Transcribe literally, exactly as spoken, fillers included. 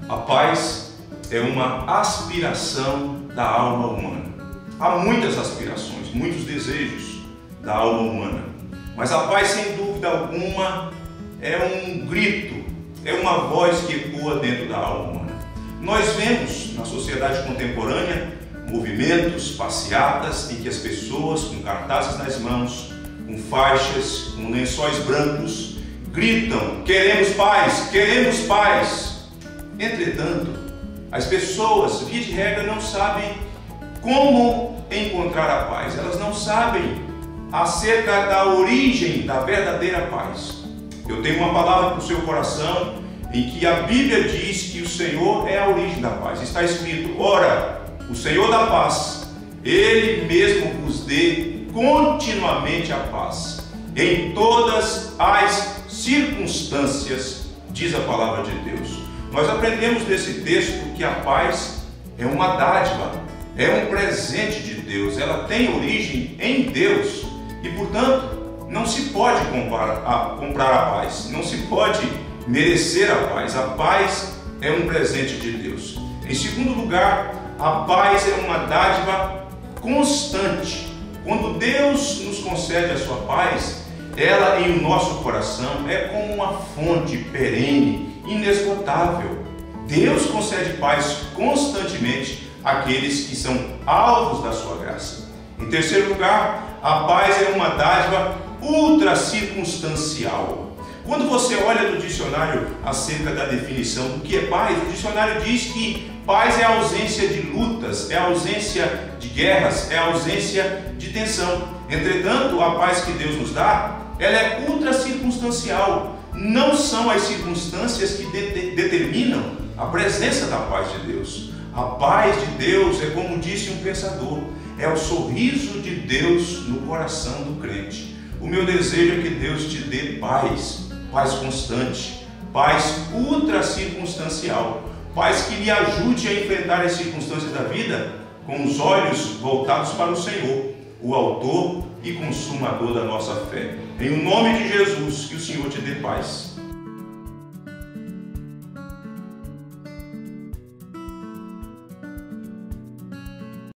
A paz é uma aspiração da alma humana. Há muitas aspirações, muitos desejos da alma humana, mas a paz, sem dúvida alguma, é um grito, é uma voz que ecoa dentro da alma humana. Nós vemos na sociedade contemporânea movimentos, passeatas em que as pessoas com cartazes nas mãos, com faixas, com lençóis brancos, gritam: queremos paz, queremos paz. Entretanto, as pessoas, via de regra, não sabem como encontrar a paz. Elas não sabem acerca da origem da verdadeira paz. Eu tenho uma palavra para o seu coração em que a Bíblia diz que o Senhor é a origem da paz. Está escrito: ora, o Senhor da paz, Ele mesmo vos dê continuamente a paz, em todas as circunstâncias, diz a palavra de Deus. Nós aprendemos desse texto que a paz é uma dádiva, é um presente de Deus, ela tem origem em Deus e, portanto, não se pode comprar a, comprar a paz, não se pode merecer a paz. A paz é um presente de Deus. Em segundo lugar, a paz é uma dádiva constante. Quando Deus nos concede a sua paz, ela em nosso coração é como uma fonte perene, inesgotável. Deus concede paz constantemente àqueles que são alvos da sua graça. Em terceiro lugar, a paz é uma dádiva ultra circunstancial. Quando você olha no dicionário acerca da definição do que é paz, o dicionário diz que paz é a ausência de lutas, é a ausência de guerras, é a ausência de tensão. Entretanto, a paz que Deus nos dá, ela é ultra circunstancial. Não são as circunstâncias que de determinam a presença da paz de Deus. A paz de Deus é, como disse um pensador, é o sorriso de Deus no coração do crente. O meu desejo é que Deus te dê paz, paz constante, paz ultra circunstancial, paz que lhe ajude a enfrentar as circunstâncias da vida com os olhos voltados para o Senhor, o autor e consumador da nossa fé. Em nome de Jesus, que o Senhor te dê paz.